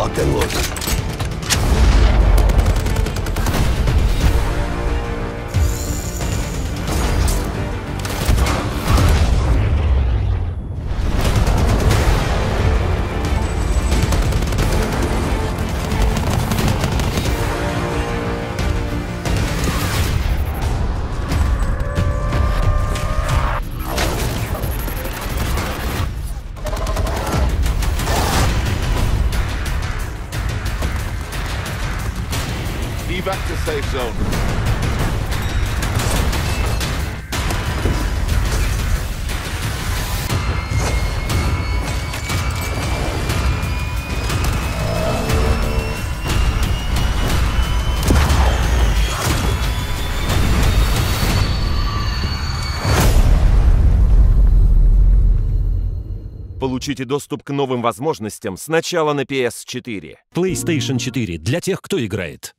locked and loaded. Back to safe zone. Получите доступ к новым возможностям сначала на PS4. PlayStation 4 для тех, кто играет.